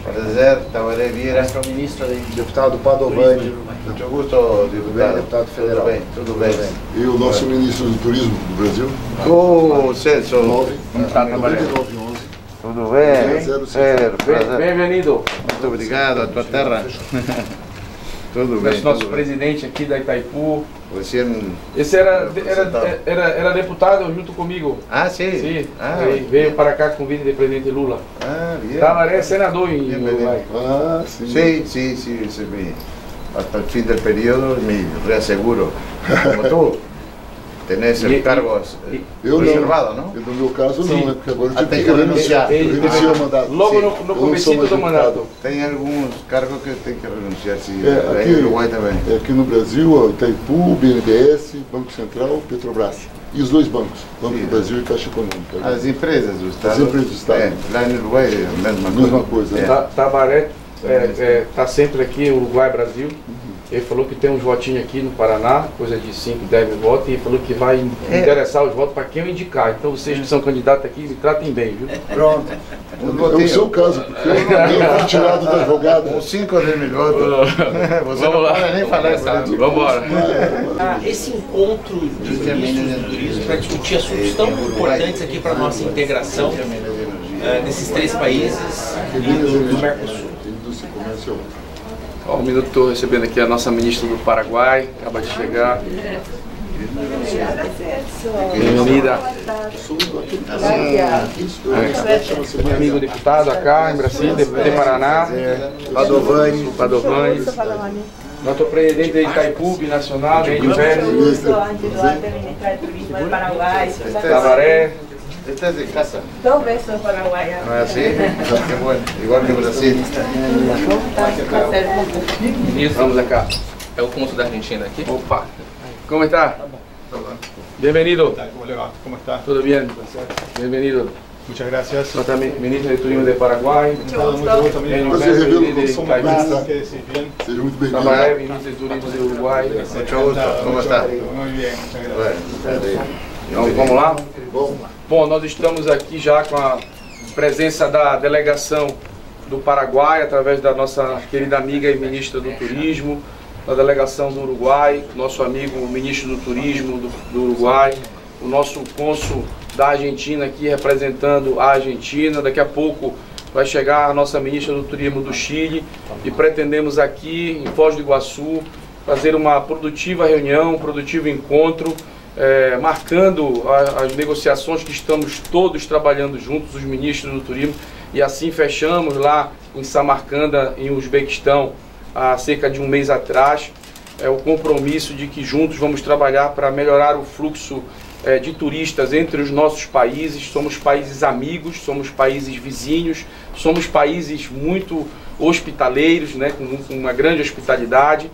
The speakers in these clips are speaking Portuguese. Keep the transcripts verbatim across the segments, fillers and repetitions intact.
Prazer, Tabaré Vieira. Nosso ministro de Deputado Padovani. Muito gosto, deputado. Deputado federal. Tudo bem, tudo bem. E o nosso ministro do Turismo do Brasil? O Celso. nove Tá, nove nove onze. Tudo bem? Zero, Zero, prazer. Bem-vindo. Muito obrigado, a tua terra. Tudo bem. Esse nosso tudo presidente aqui da Itaipu. bem. Você... Esse era, era, era, era deputado junto comigo. Ah, sim? Sim. Ah, Veio, veio para cá com o convite do presidente Lula. Ah, bien. Tabaré é senador em Bien, Uruguai. Ah, sim. Sí, sí, sí, sí, me- hasta el fin del periodo me reaseguro. Como tú, tenés Y- el cargo eh, Eu reservado, não. ¿no? No meu caso, Sim. não, né? Porque agora eu Ah, tive tem que que renunciar. renunciar. Eu Ele renuncio ao teve- mandato. Logo Sim. no, no Eu não sou comecito mais do deputado. mandato. Tem alguns cargos que tem que renunciar, sí, É, ahí aqui, en Uruguay também. é, aqui no Brasil, ó, Itaipu, B N D E S, Banco Central, Petrobras. E os dois bancos, Banco Sim. do Brasil e Caixa Econômica. né? As empresas do Estado. empresas do Estado. É, lá no Uruguai é a mesma coisa. Mesma coisa, É. né? Ta- Tabaré está sempre aqui, Uruguai, Brasil. Ele falou que tem uns votinhos aqui no Paraná, coisa de cinco, dez mil votos, e falou que vai É. interessar os votos para quem eu indicar. Então vocês que são candidatos aqui, me tratem bem, viu? Pronto. Um É o votinho. seu caso, porque eu não fui tirado da jogada. Com cinco de mil votos. Você não pode nem falar essa. Vamos embora. Ah, esse encontro de ministros do turismo para discutir assuntos tão importantes aqui para a nossa integração ah, desses três países e do, do Mercosul. Indústria e comércio é outro. Ó, um minuto, estou recebendo aqui a nossa ministra do Paraguai, acaba de chegar. Bem-vinda. Meu amigo deputado acá em Brasília, de, de Paraná. Padovani. Padovani. Nosso presidente de Itaipu, binacional, de Velho. Ministro Duarte, ministra de Turismo del Paraguay. Tabaré. Esta es de casa. Dos besos paraguayas. ¿No es así? Qué bueno. Igual que Brasil. Vamos acá. É o cônsul da Argentina aqui? Opa. ¿Cómo está? Bienvenido. ¿Cómo le va? ¿Cómo está? ¿Todo bien? Bienvenido. Muchas gracias. Nós também, ministro de Turismo de Paraguay. Todo mucho gusto, Bem, amigo. Você revela presidente como de somos Itaipu. bem. ¿Qué decís? Bien. Seja muito bem-vindo. Tabaré, ministro de Turismo de Uruguay. Mucho gusto. ¿Cómo está? Muy bien, muchas gracias. Bueno, Então, vamos lá? Bom, Bom, nós estamos aqui já com a presença da delegação do Paraguai, através da nossa querida amiga e ministra do Turismo, da delegação do Uruguai, nosso amigo ministro do Turismo do, do Uruguai, o nosso cônsul da Argentina aqui representando a Argentina. Daqui a pouco vai chegar a nossa ministra do Turismo do Chile e pretendemos aqui em Foz do Iguaçu fazer uma produtiva reunião, um produtivo encontro, É, marcando a, as negociações que estamos todos trabalhando juntos, os ministros do turismo, e assim fechamos lá em Samarcanda, em Uzbequistão, há cerca de um mês atrás, é, o compromisso de que juntos vamos trabalhar para melhorar o fluxo é, de turistas entre os nossos países. Somos países amigos, somos países vizinhos, somos países muito hospitaleiros, né, com, com uma grande hospitalidade.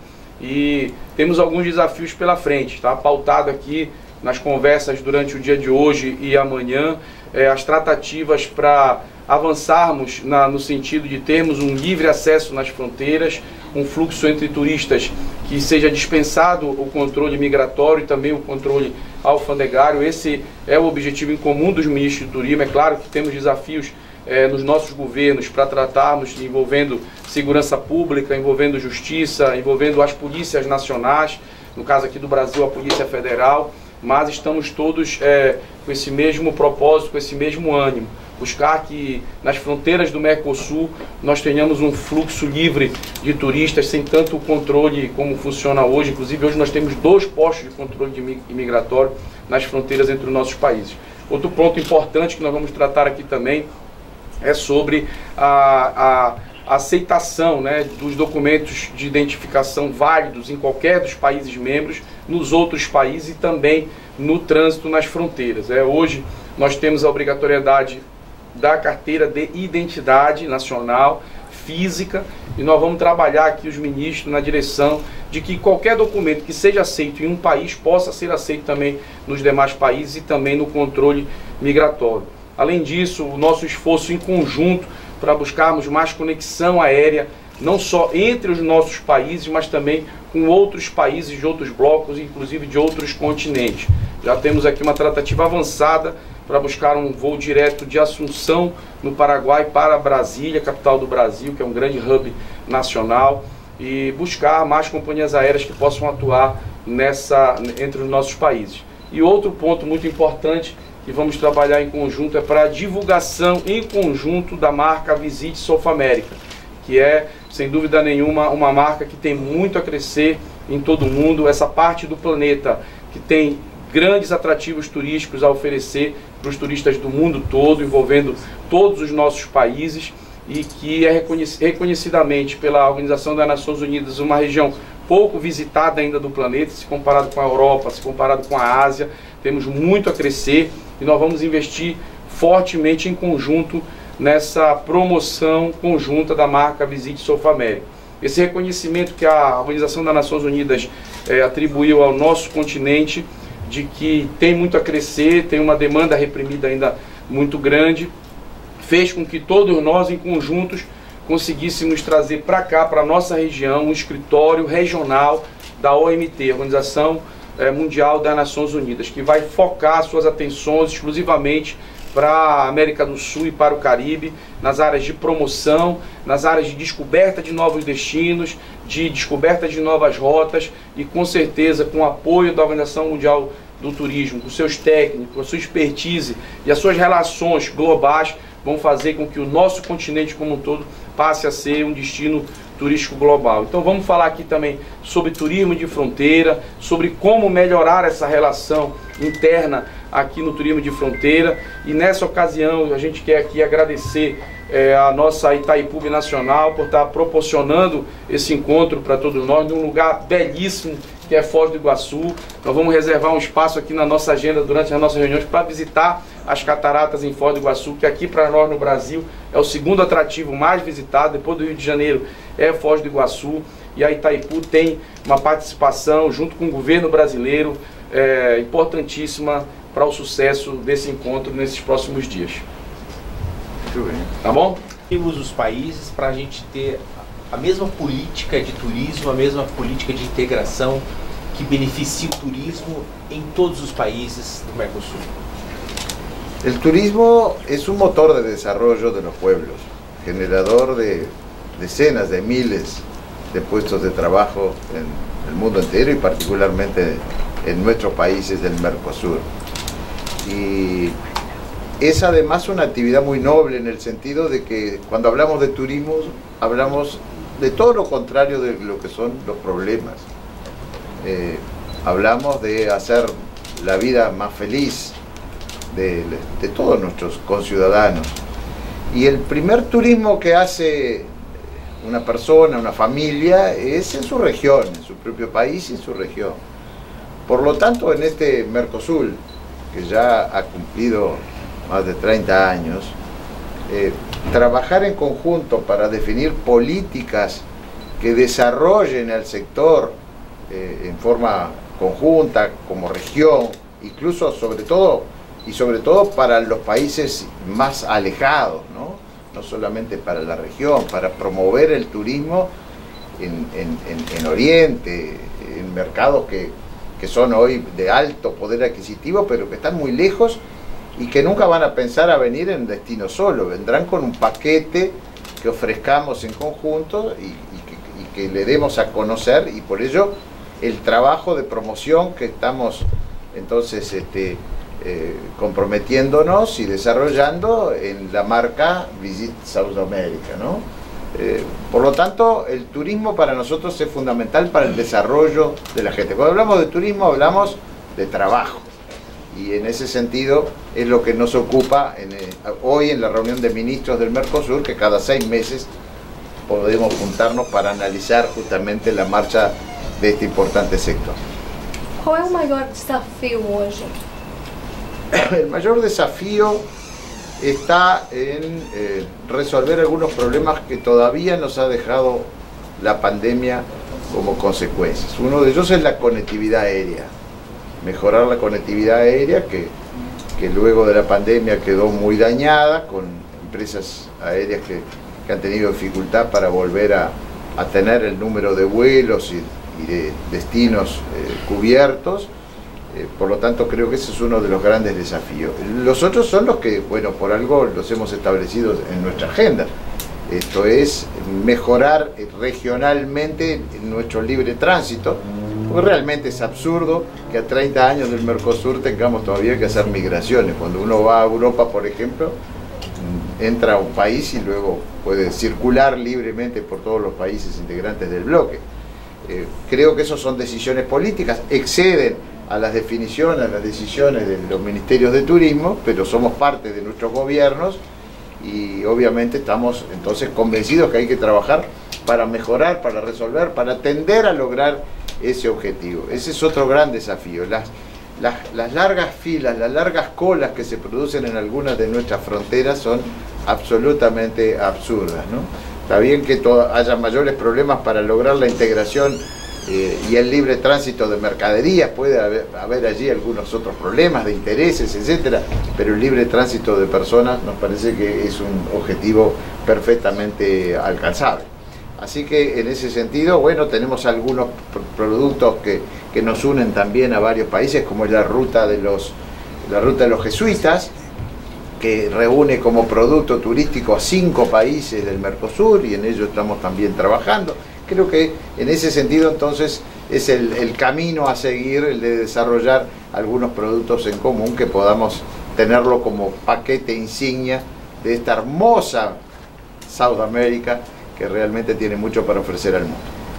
E temos alguns desafios pela frente, está pautado aqui nas conversas durante o dia de hoje e amanhã, é, as tratativas para avançarmos na, no sentido de termos um livre acesso nas fronteiras, um fluxo entre turistas que seja dispensado o controle migratório e também o controle alfandegário. Esse é o objetivo em comum dos ministros de turismo. É claro que temos desafios É, nos nossos governos para tratarmos envolvendo segurança pública, envolvendo justiça, envolvendo as polícias nacionais, no caso aqui do Brasil a Polícia Federal, mas estamos todos é, com esse mesmo propósito, com esse mesmo ânimo, buscar que nas fronteiras do Mercosul nós tenhamos um fluxo livre de turistas sem tanto controle como funciona hoje. Inclusive hoje nós temos dois postos de controle de imigratório nas fronteiras entre os nossos países. Outro ponto importante que nós vamos tratar aqui também é sobre a, a aceitação, né, dos documentos de identificação válidos em qualquer dos países membros, nos outros países e também no trânsito nas fronteiras. É, hoje nós temos a obrigatoriedade da carteira de identidade nacional, física, e nós vamos trabalhar aqui os ministros na direção de que qualquer documento que seja aceito em um país possa ser aceito também nos demais países e também no controle migratório. Além disso, o nosso esforço em conjunto para buscarmos mais conexão aérea, não só entre os nossos países, mas também com outros países de outros blocos, inclusive de outros continentes. Já temos aqui uma tratativa avançada para buscar um voo direto de Assunção, no Paraguai, para Brasília, capital do Brasil, que é um grande hub nacional, e buscar mais companhias aéreas que possam atuar nessa, entre os nossos países. E outro ponto muito importante que vamos trabalhar em conjunto é para a divulgação em conjunto da marca Visit South America, que é, sem dúvida nenhuma, uma marca que tem muito a crescer em todo o mundo, essa parte do planeta que tem grandes atrativos turísticos a oferecer para os turistas do mundo todo, envolvendo todos os nossos países, e que é reconhecidamente pela Organização das Nações Unidas uma região pouco visitada ainda do planeta, se comparado com a Europa, se comparado com a Ásia. Temos muito a crescer e nós vamos investir fortemente em conjunto nessa promoção conjunta da marca Visit South America. Esse reconhecimento que a Organização das Nações Unidas é, atribuiu ao nosso continente, de que tem muito a crescer, tem uma demanda reprimida ainda muito grande, fez com que todos nós, em conjuntos, conseguíssemos trazer para cá, para a nossa região, um escritório regional da O M T, Organização Mundial das Nações Unidas, que vai focar suas atenções exclusivamente para a América do Sul e para o Caribe, nas áreas de promoção, nas áreas de descoberta de novos destinos, de descoberta de novas rotas, e com certeza com o apoio da Organização Mundial do Turismo, com seus técnicos, a sua expertise e as suas relações globais, vão fazer com que o nosso continente como um todo passe a ser um destino turístico global. Então vamos falar aqui também sobre turismo de fronteira, sobre como melhorar essa relação interna aqui no turismo de fronteira, e nessa ocasião a gente quer aqui agradecer é, a nossa Itaipu Nacional por estar proporcionando esse encontro para todos nós, num lugar belíssimo que é Foz do Iguaçu. Nós vamos reservar um espaço aqui na nossa agenda durante as nossas reuniões para visitar as cataratas em Foz do Iguaçu, que aqui para nós no Brasil é o segundo atrativo mais visitado, depois do Rio de Janeiro é Foz do Iguaçu, e a Itaipu tem uma participação junto com o governo brasileiro é, importantíssima para o sucesso desse encontro nesses próximos dias. Muito bem. Tá bom? Temos os países para a gente ter a mesma política de turismo, a mesma política de integração que beneficia o turismo em todos os países do Mercosul. El turismo es un motor de desarrollo de los pueblos, generador de decenas de miles de puestos de trabajo en el mundo entero y particularmente en nuestros países del Mercosur. Y es además una actividad muy noble en el sentido de que cuando hablamos de turismo hablamos de todo lo contrario de lo que son los problemas. Eh, hablamos de hacer la vida más feliz de, de todos nuestros conciudadanos. Y el primer turismo que hace una persona, una familia, es en su región, en su propio país y en su región. Por lo tanto, en este Mercosur, que ya ha cumplido más de treinta años, eh, trabajar en conjunto para definir políticas que desarrollen el sector eh, en forma conjunta, como región, incluso sobre todo, y sobre todo para los países más alejados, ¿no? No solamente para la región, para promover el turismo en, en, en, en Oriente, en mercados que, que son hoy de alto poder adquisitivo, pero que están muy lejos y que nunca van a pensar a venir en destino solo, vendrán con un paquete que ofrezcamos en conjunto y, y, que, y que le demos a conocer, y por ello el trabajo de promoción que estamos entonces este, eh, comprometiéndonos y desarrollando en la marca Visit South America, ¿no? Eh, por lo tanto, el turismo para nosotros es fundamental para el desarrollo de la gente. Cuando hablamos de turismo hablamos de trabajo, y en ese sentido es lo que nos ocupa en, eh, hoy en la reunión de ministros del Mercosur, que cada seis meses podemos juntarnos para analizar justamente la marcha de este importante sector. Qual é o maior desafio hoje? El mayor desafío está en eh, resolver algunos problemas que todavía nos ha dejado la pandemia como consecuencias. Uno de ellos es la conectividad aérea. Mejorar la conectividad aérea que, que luego de la pandemia quedó muy dañada, con empresas aéreas que, que han tenido dificultad para volver a, a tener el número de vuelos y, y de destinos eh, cubiertos, Eh, por lo tanto, creo que ese es uno de los grandes desafíos. Los otros son los que, bueno, por algo los hemos establecido en nuestra agenda. Esto es mejorar regionalmente nuestro libre tránsito, porque realmente es absurdo que a treinta años del Mercosur tengamos todavía que hacer migraciones. Cuando uno va a Europa, por ejemplo, entra a un país y luego puede circular libremente por todos los países integrantes del bloque. Eh, creo que esas son decisiones políticas, exceden a las definiciones, a las decisiones de los ministerios de turismo, pero somos parte de nuestros gobiernos y obviamente estamos entonces convencidos que hay que trabajar para mejorar, para resolver, para tender a lograr ese objetivo. Ese es otro gran desafío. Las, las, las largas filas, las largas colas que se producen en algunas de nuestras fronteras son absolutamente absurdas, ¿no? Está bien que todo, haya mayores problemas para lograr la integración eh, y el libre tránsito de mercaderías, puede haber, haber allí algunos otros problemas de intereses, etcétera, pero el libre tránsito de personas nos parece que es un objetivo perfectamente alcanzable. Así que en ese sentido, bueno, tenemos algunos productos que, que nos unen también a varios países, como es la ruta de los, la ruta de los jesuitas, que reúne como producto turístico a cinco países del Mercosur, y en ello estamos también trabajando. Creo que en ese sentido entonces es el, el camino a seguir, el de desarrollar algunos productos en común que podamos tenerlo como paquete insignia de esta hermosa South America, que realmente tiene mucho para ofrecer al mundo.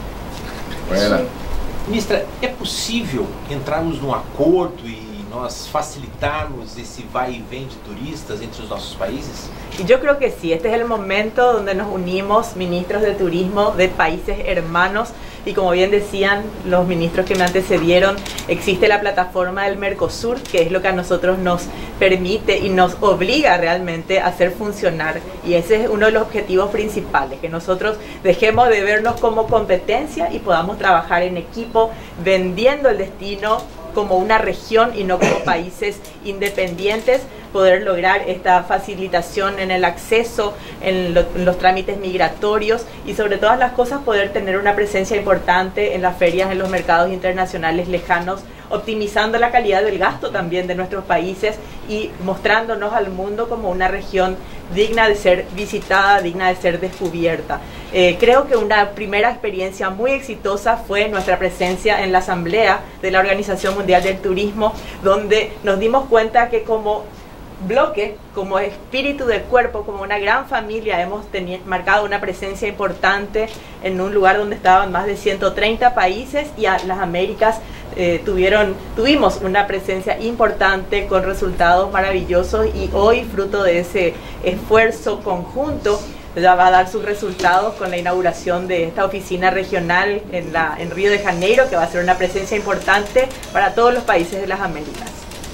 Bueno. Ministra, é possível entrarmos num acordo e nós facilitarmos esse vai e vem de turistas entre os nossos países? Y yo creo que sí, este es el momento donde nos unimos, ministros de turismo de países hermanos, y como bien decían los ministros que me antecedieron, existe la plataforma del Mercosur, que es lo que a nosotros nos permite y nos obliga realmente a hacer funcionar, y ese es uno de los objetivos principales, que nosotros dejemos de vernos como competencia y podamos trabajar en equipo, vendiendo el destino como una región y no como países independientes, poder lograr esta facilitación en el acceso, en, lo, en los trámites migratorios y sobre todas las cosas poder tener una presencia importante en las ferias, en los mercados internacionales lejanos, optimizando la calidad del gasto también de nuestros países y mostrándonos al mundo como una región digna de ser visitada, digna de ser descubierta. Eh, creo que una primera experiencia muy exitosa fue nuestra presencia en la Asamblea de la Organización Mundial del Turismo, donde nos dimos cuenta que como bloque, como espíritu del cuerpo, como una gran familia, hemos tenido, marcado una presencia importante en un lugar donde estaban más de ciento treinta países, y a las Américas eh, tuvieron, tuvimos una presencia importante con resultados maravillosos, y hoy, fruto de ese esfuerzo conjunto, ya va a dar sus resultados con la inauguración de esta oficina regional en, la, en Río de Janeiro, que va a ser una presencia importante para todos los países de las Américas.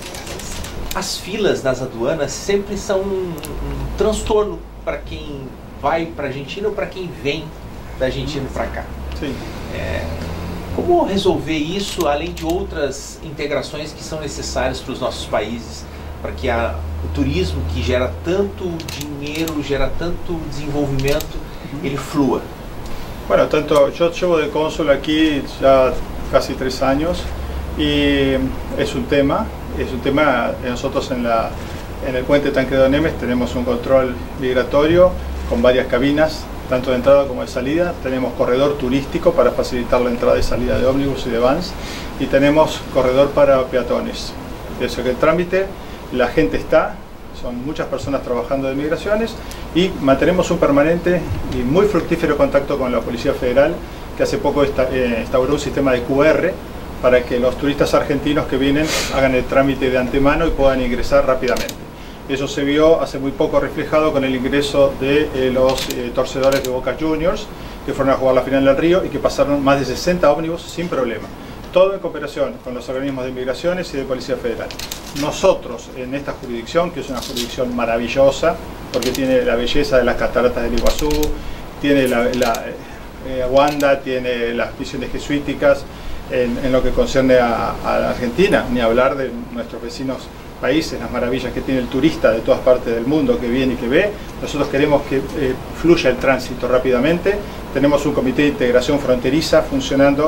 As filas das aduanas sempre são um, um transtorno para quem vai para a Argentina ou para quem vem da Argentina para cá. Sim. É, como resolver isso, além de outras integrações que são necessárias para os nossos países, para que a, o turismo, que gera tanto dinheiro, gera tanto desenvolvimento, ele flua? Bueno, tanto yo llevo de cónsul aquí ya casi tres años y es un tema, es un tema, nosotros en, la, en el puente Tancredo Nemes tenemos un control migratorio con varias cabinas, tanto de entrada como de salida, tenemos corredor turístico para facilitar la entrada y salida de ómnibus y de vans, y tenemos corredor para peatones. Eso que el trámite, la gente está, son muchas personas trabajando de migraciones, y mantenemos un permanente y muy fructífero contacto con la Policía Federal, que hace poco esta, eh, instauró un sistema de Q R para que los turistas argentinos que vienen hagan el trámite de antemano y puedan ingresar rápidamente. Eso se vio hace muy poco reflejado con el ingreso de eh, los eh, torcedores de Boca Juniors, que fueron a jugar la final del Río y que pasaron más de sesenta ómnibus sin problema. Todo en cooperación con los organismos de migraciones y de Policía Federal. Nosotros en esta jurisdicción, que es una jurisdicción maravillosa, porque tiene la belleza de las cataratas del Iguazú, tiene la, la eh, Wanda, tiene las misiones jesuíticas, en, en lo que concierne a, a la Argentina, ni hablar de nuestros vecinos países, las maravillas que tiene el turista de todas partes del mundo que viene y que ve. Nosotros queremos que eh, fluya el tránsito rápidamente. Tenemos un comité de integración fronteriza funcionando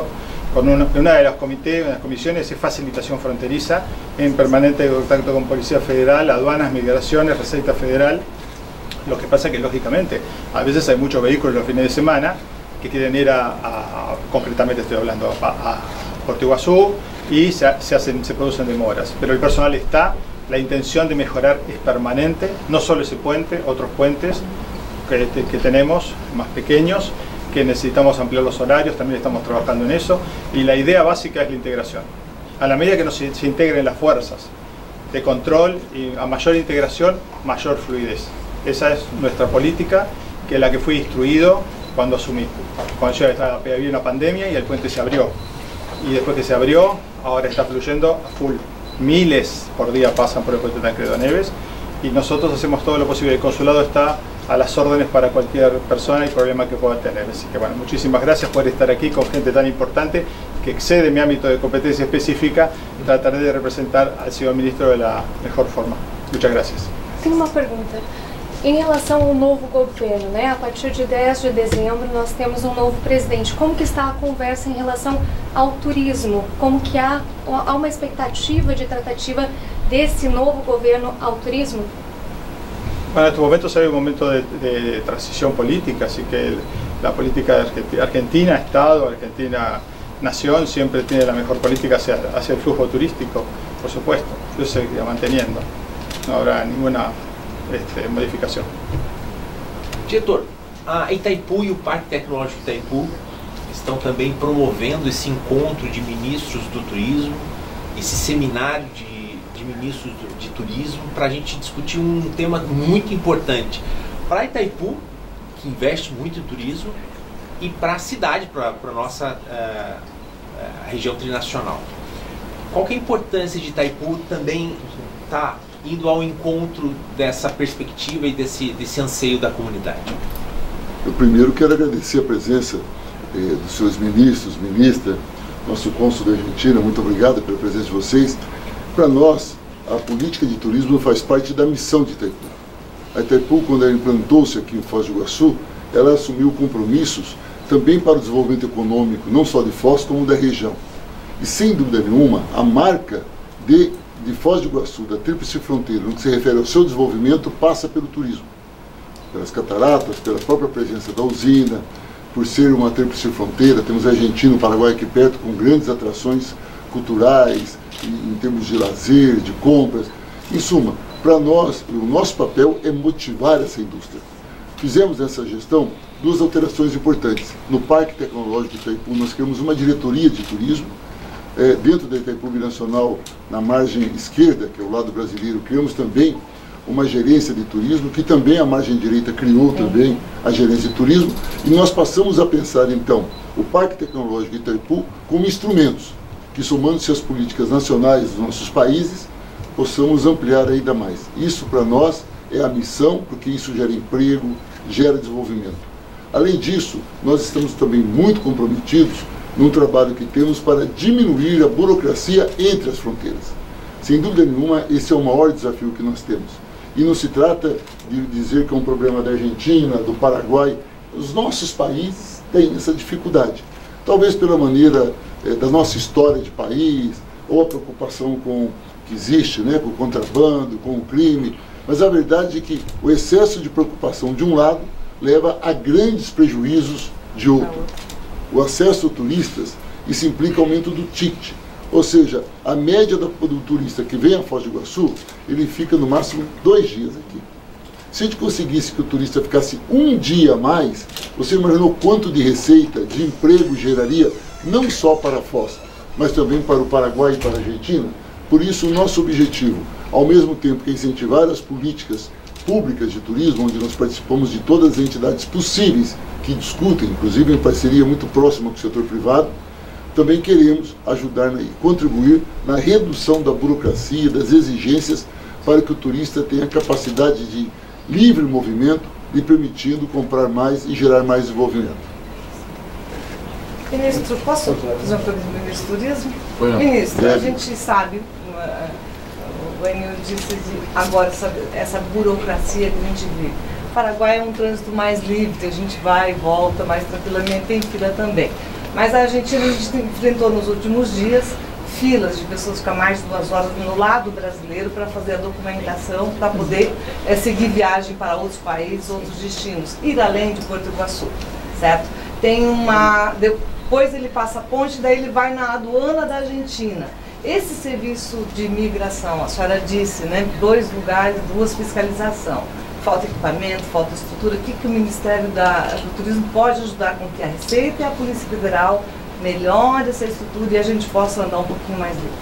con una, una de los comités, una de las comisiones es facilitación fronteriza, en permanente contacto con Policía Federal, aduanas, migraciones, Receta Federal. Lo que pasa es que, lógicamente, a veces hay muchos vehículos los fines de semana que quieren ir a, a, a concretamente estoy hablando, a, a Puerto Iguazú, y se, se, hacen, se producen demoras. Pero el personal está, la intención de mejorar es permanente, no solo ese puente, otros puentes que, que tenemos, más pequeños, que necesitamos ampliar los horarios, también estamos trabajando en eso, y la idea básica es la integración. A la medida que nos, se integren las fuerzas de control, y a mayor integración, mayor fluidez. Esa es nuestra política, que es la que fui instruido cuando asumí. Cuando yo estaba, había una pandemia y el puente se abrió. Y después que se abrió, ahora está fluyendo a full. Miles por día pasan por el puente Tancredo Neves, y nosotros hacemos todo lo posible. El consulado está a las órdenes para cualquier persona y problema que pueda tener. Así que bueno, muchísimas gracias por estar aquí con gente tan importante que excede mi ámbito de competencia específica. Trataré de representar al señor ministro de la mejor forma. Muchas gracias. Tenho uma pergunta. Em relação ao novo governo, né? A partir de dez de dezembro nós temos um novo presidente. Como que está a conversa em relação ao turismo? Como que há, há uma expectativa de tratativa desse novo governo ao turismo? Bueno, en estos momentos hay un momento de, de transición política, así que la política de Argentina, Estado, Argentina, Nación, siempre tiene la mejor política hacia, hacia el flujo turístico, por supuesto. Yo se seguirá manteniendo, no habrá ninguna este, modificación. Diretor, a Itaipu e o Parque Tecnológico Itaipu estão também promovendo esse encontro de ministros do turismo, esse seminário de de ministros de turismo, para a gente discutir um tema muito importante para Itaipu, que investe muito em turismo, e para a cidade, para a nossa uh, uh, região trinacional. Qual que é a importância de Itaipu também estar tá indo ao encontro dessa perspectiva e desse, desse anseio da comunidade? Eu primeiro quero agradecer a presença eh, dos seus ministros, ministra, nosso cônsul da Argentina, muito obrigado pela presença de vocês. Para nós, a política de turismo faz parte da missão de Itaipu. A Itaipu, quando ela implantou-se aqui em Foz do Iguaçu, ela assumiu compromissos também para o desenvolvimento econômico, não só de Foz, como da região. E, sem dúvida nenhuma, a marca de, de Foz do Iguaçu, da Tríplice Fronteira, no que se refere ao seu desenvolvimento, passa pelo turismo. Pelas cataratas, pela própria presença da usina, por ser uma Tríplice Fronteira, temos a Argentina e o Paraguai aqui perto, com grandes atrações culturais, em termos de lazer, de compras. Em suma, para nós, o nosso papel é motivar essa indústria. Fizemos nessa gestão duas alterações importantes. No Parque Tecnológico de Itaipu, nós criamos uma diretoria de turismo. É, dentro da Itaipu Binacional, na margem esquerda, que é o lado brasileiro, criamos também uma gerência de turismo, que também a margem direita criou também a gerência de turismo. E nós passamos a pensar, então, o Parque Tecnológico de Itaipu como instrumentos que, somando-se às políticas nacionais dos nossos países, possamos ampliar ainda mais. Isso, para nós, é a missão, porque isso gera emprego, gera desenvolvimento. Além disso, nós estamos também muito comprometidos num trabalho que temos para diminuir a burocracia entre as fronteiras. Sem dúvida nenhuma, esse é o maior desafio que nós temos. E não se trata de dizer que é um problema da Argentina, do Paraguai. Os nossos países têm essa dificuldade. Talvez pela maneira eh, da nossa história de país, ou a preocupação com que existe, né, com o contrabando, com o crime. Mas a verdade é que o excesso de preocupação de um lado leva a grandes prejuízos de outro. O acesso a turistas, isso implica aumento do ticket. Ou seja, a média do, do turista que vem a Foz do Iguaçu, ele fica no máximo dois dias aqui. Se a gente conseguisse que o turista ficasse um dia a mais, você imaginou quanto de receita, de emprego geraria, não só para a Foz, mas também para o Paraguai e para a Argentina? Por isso, o nosso objetivo, ao mesmo tempo que incentivar as políticas públicas de turismo, onde nós participamos de todas as entidades possíveis que discutem, inclusive em parceria muito próxima com o setor privado, também queremos ajudar e contribuir na redução da burocracia, das exigências, para que o turista tenha capacidade de livre movimento, lhe permitindo comprar mais e gerar mais desenvolvimento. Ministro, posso fazer uma pergunta do Ministro do Turismo? Ministro, a gente sabe, o Enio disse de agora essa, essa burocracia que a gente vive. O Paraguai é um trânsito mais livre, a gente vai e volta mais tranquilamente, tem fila também. Mas a Argentina, a gente enfrentou nos últimos dias filas de pessoas ficar mais de duas horas no lado brasileiro para fazer a documentação, para poder é, seguir viagem para outros países, outros destinos, ir além de Porto Iguaçu, certo? Tem uma... Depois ele passa a ponte, daí ele vai na aduana da Argentina. Esse serviço de imigração, a senhora disse, né, dois lugares, duas fiscalização. Falta equipamento, falta estrutura. O que, que o Ministério da, do Turismo pode ajudar com que a Receita e a Polícia Federal melhore essa estrutura e a gente possa andar um pouquinho mais livre?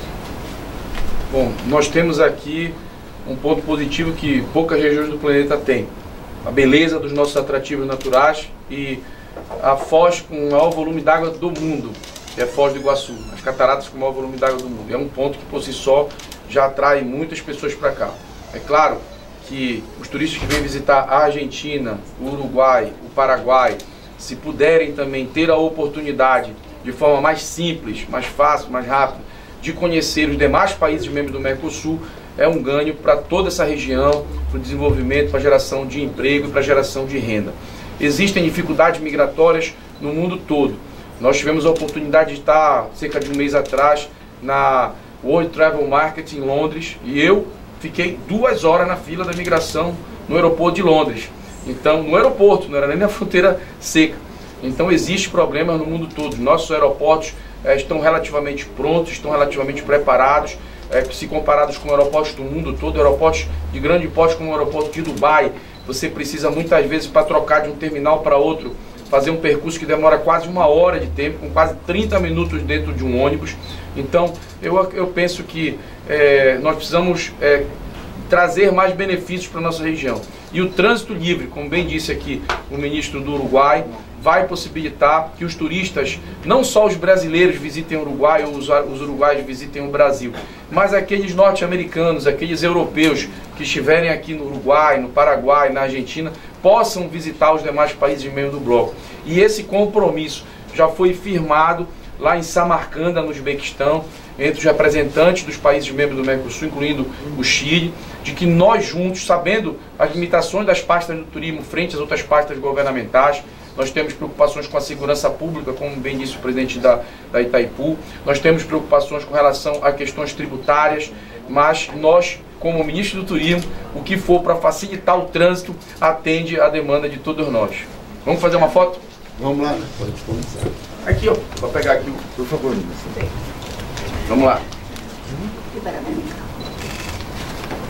Bom, nós temos aqui um ponto positivo que poucas regiões do planeta têm. A beleza dos nossos atrativos naturais e a foz com o maior volume d'água do mundo, que é a Foz do Iguaçu, as cataratas com o maior volume d'água do mundo. É um ponto que por si só já atrai muitas pessoas para cá. É claro que os turistas que vêm visitar a Argentina, o Uruguai, o Paraguai, se puderem também ter a oportunidade de forma mais simples, mais fácil, mais rápida, de conhecer os demais países membros do Mercosul, é um ganho para toda essa região, para o desenvolvimento, para a geração de emprego e para a geração de renda. Existem dificuldades migratórias no mundo todo. Nós tivemos a oportunidade de estar, cerca de um mês atrás, na World Travel Market em Londres, e eu fiquei duas horas na fila da imigração no aeroporto de Londres. Então, no aeroporto, não era nem na fronteira seca. Então, existe problemas no mundo todo. Nossos aeroportos eh, estão relativamente prontos, estão relativamente preparados, eh, se comparados com aeroportos do mundo todo, aeroportos de grande porte como o aeroporto de Dubai. Você precisa muitas vezes, para trocar de um terminal para outro, fazer um percurso que demora quase uma hora de tempo, com quase trinta minutos dentro de um ônibus. Então, eu, eu penso que é, nós precisamos é, trazer mais benefícios para a nossa região. E o trânsito livre, como bem disse aqui o ministro do Uruguai, vai possibilitar que os turistas, não só os brasileiros visitem o Uruguai ou os, os uruguaios visitem o Brasil, mas aqueles norte-americanos, aqueles europeus que estiverem aqui no Uruguai, no Paraguai, na Argentina, possam visitar os demais países membros do bloco. E esse compromisso já foi firmado lá em Samarcanda, no Uzbequistão, entre os representantes dos países membros do Mercosul, incluindo o Chile, de que nós juntos, sabendo as limitações das pastas do turismo frente às outras pastas governamentais, nós temos preocupações com a segurança pública, como bem disse o presidente da, da Itaipu, nós temos preocupações com relação a questões tributárias, mas nós, como ministro do Turismo, o que for para facilitar o trânsito, atende à demanda de todos nós. Vamos fazer uma foto? Vamos lá, pode começar. Aqui, ó, vou pegar aqui, por favor. Vamos lá.